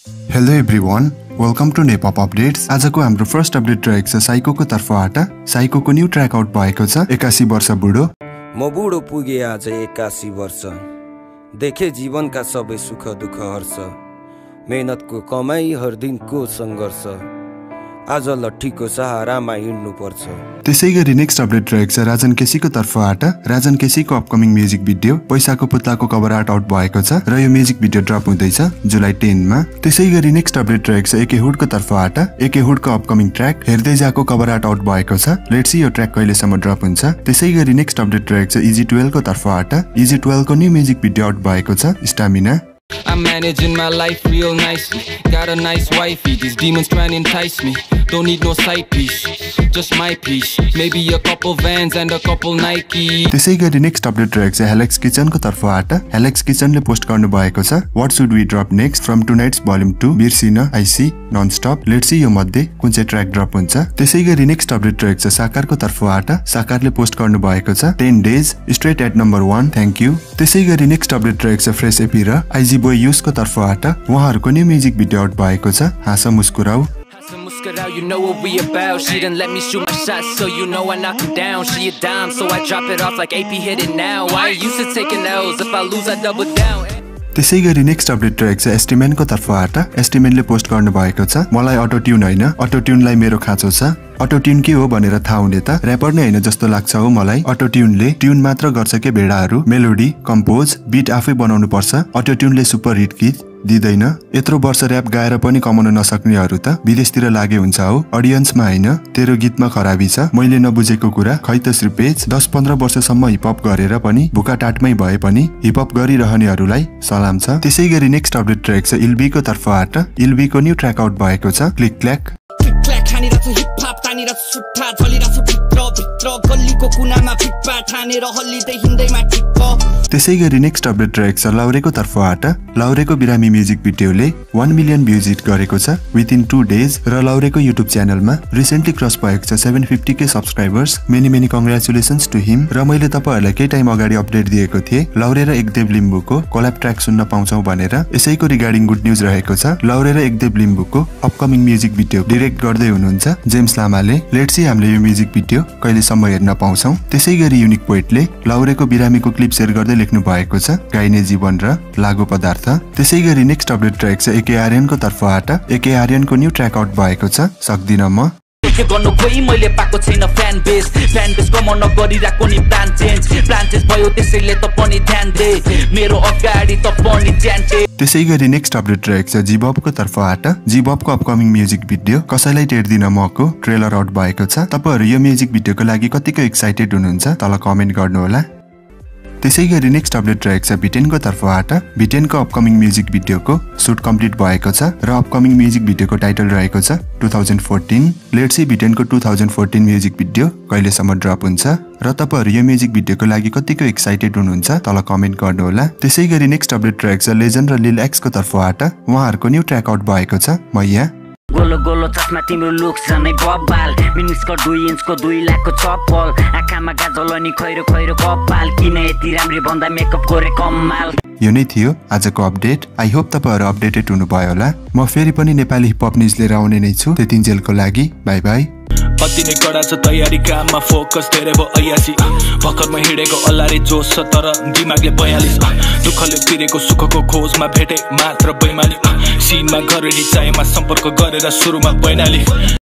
Hello everyone, welcome to Nepop updates. आजको हाम्रो first update रहेको छ साइकोको तर्फबाट। साइकोको न्यू ट्र्याक आउट भएको छ 81 वर्ष बुडो। म बुडो पुगे आज 81 वर्ष। देखे जीवनका सबै सुख दुःख हर्ष। मेहनतको कमाई हर दिनको संघर्ष। आज लट्ठीको सहारामा हिँड्नु पर्छ। त्यसैगरी नेक्स्ट अपडेट रहेको छ राजन केसीको तर्फबाट। राजन केसीको अपकमिङ म्युजिक भिडियो पैसाको पुतलाको कभर आर्ट आउट भएको छ र यो म्युजिक भिडियो ड्रप हुँदैछ जुलाई 10 मा। त्यसैगरी नेक्स्ट अपडेट रहेको छ एकेहुडको तर्फबाट। एकेहुडको अपकमिङ ट्र्याक हेर्दै जाको कभर आर्ट आउट भएको छ। लेट्स सी यो ट्र्याक कहिलेसम्म ड्रप हुन्छ। त्यसैगरी नेक्स्ट अपडेट रहेको छ इजी 12 को तर्फबाट। इजी 12 को न्यू म्युजिक भिडियो आउट भएको छ stamina. I'm managing my life real nicely. Got a nice wifey, these demons trying to entice me. Don't need no side piece, just my piece. Maybe a couple Vans and a couple Nike. त्यसैगरी next update रहेको छ Hellxkitchen को तर्फबाट। Hellxkitchen ले post गर्नु भएको छ What should we drop next from tonight's volume 2 Birsina Easi non-stop. Let's see यो मध्ये कुन चाहिँ ट्र्याक ड्रप हुन्छ। त्यसैगरी नेक्स्ट अपडेट रहेको छ साकार को तर्फबाट। साकारले पोस्ट गर्नु भएको छ 10 days straight at number 1 thank you. त्यसैगरी नेक्स्ट अपडेट रहेको छ फ्रेश एपी र आइजी बोय युज को तर्फबाट। उहाँहरुको न्यू म्युजिक भिडियो आउट भएको छ हासा मुस्कुराउ। Muskurau, you know what we about. She didn't let me shoot my shots, so you know I knock him down. She a dime, so I drop it off like AP hit it now. I ain't used to taking L's. If I lose, I double down. त्यसैगरी next update रहेको छ एस्टिमेन को तर्फबाट। एस्टिमेनले post गर्नु भएको छ मलाई अटोट्युन हैन अटोट्युनलाई मेरो खाँचो छ। अटोट्युन के हो भनेर थाहा हुने त र्यापर नै हैन जस्तो लाग्छ हो मलाई। अटोट्युनले ट्युन मात्र गर्छ के भेडाहरू मेलोडी कम्पोज बीट आफै बनाउनु पर्छ। अटोट्युनले सुपर हिट गीत दिदैन। यत्रो वर्ष र्याप गाएर पनि कमाउन नसक्नेहरू त विदेशतिर लागे हुन्छ हो। अडियन्समा हैन तेरो गीतमा खराबी छ मैले नबुझेको कुरा खै त श्रीपेज। 10-15 वर्षसम्म हिपहप गरेर पनि भुका टाटमै भए पनि हिपहप गरिरहनेहरूलाई सलाम छ। त्यसैगरी नेक्स्ट अपडेट रहेको छ इल्बी को तर्फबाट। इल्बी को न्यू ट्र्याक आउट भएको छ क्लिक क्ल्याक। त्यसैगरी नेक्स्ट अपडेट रहेको छ लाउरेको तर्फबाट। लाउरेको बिरामी म्युजिक भिडियोले 1 मिलियन भ्युज हिट गरेको छ विदिन 2 डेज र लाउरेको युट्युब च्यानलमा रिसेन्टली क्रस भएको छ 750k subscribers. Many congratulations to him. र मैले तपाईहरुलाई केही टाइम अगाडि अपडेट दिएको थिए लाउरे र एकदेव लिम्बुको कोल्याब ट्र्याक सुन्न पाउँछौ भनेर। यसैको रिगार्डिङ गुड न्यूज रहेको छ। लाउरे र एकदेव लिम्बुको अपकमिङ म्युजिक भिडियो डाइरेक्ट गर्दै हुनुहुन्छ जेम्स लामाले। लेट्स सी हामीले यो म्युजिक भिडियो कहिलेसम्म हेर्न पाउँछौ। त्यसैगरी युनिक पोएटले लाउरेको बिरामीको क्लिप शेयर गर्दै लेख्नु भएको छ गाइने जीवन र लागु पदार्थ। त्यसैगरी नेक्स्ट अपडेट रहेको छ एके आर्यन को तर्फबाट। एके आर्यन को न्यू ट्र्याक आउट भएको छ सक्दिना म। गर्नु कोही मैले पाएको छैन फ्यान बेस कमाउन गरिराको नि प्लान चेन्ज भयो त्यसैले त पनि ध्यान दे मेरो अगाडि त पनि च्यान्टे। त्यसैगरी नेक्स्ट अपडेट रहेको छ Gbob को तर्फबाट। Gbob को अपकमिङ म्युजिक भिडियो कसैलाई टेर्दिन मको ट्रेलर आउट भएको छ। तपाईहरु यो म्युजिक भिडियोको लागि कतिको एक्साइटेड हुनुहुन्छ तल कमेन्ट गर्नु होला। त्यसैगरी नेक्स्ट अपडेट रहेको छ Vten को तर्फबाट। Vten को अपकमिङ म्युजिक भिडियोको सुट कम्प्लिट भएको छ र अपकमिङ म्युजिक भिडियोको टाइटल रहेको छ 2014। लेट्स सी Vten को 2014 म्युजिक भिडियो कहिलेसम्म ड्रप हुन्छ र तपाईहरु यो म्युजिक भिडियोको लागि कतिको एक्साइटेड हुनुहुन्छ तल कमेन्ट गर्नु होला। त्यसैगरी नेक्स्ट अपडेट रहेको छ लेजन र Lil X को तर्फबाट। उहाँहरुको न्यू ट्र्याक आउट भएको छ मैया। गोलो गोलो चस्मा तिम्रो लुक्स झनै बब्बाल मिनिक्सको 2 इन्चको 2 लाखको चप्पल आँखामा गाजल अनि खैरो खैरो कपाल किन यति राम्री भन्दा मेकअप गरे कमाल। यो नै थियो आजको अपडेट। आई होप तपाईहरु अपडेटेड हुनुभयो होला। म फेरि पनि नेपाली हिपहप न्यूज लिएर आउने नै छु। त्यतिन्जेलको लागि बाइ बाइ। अति नै कडा छ तयारी काममा फोकस धेरै भयो अयासी भर्खरमा हिँडेको अल्लारे जोस छ तर दिमागले 42 दुःखले पिरेको सुखको खोजमा भेटे मात्र बैमाली सिनमा घरेडी चायमा सम्पर्क गरेर सुरुमा बैनाली।